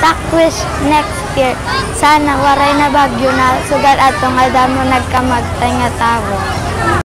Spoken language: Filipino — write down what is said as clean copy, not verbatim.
Takwis next year. Sana waray na bagyo na sugal atong nga damo nagkamagtay nga tawo.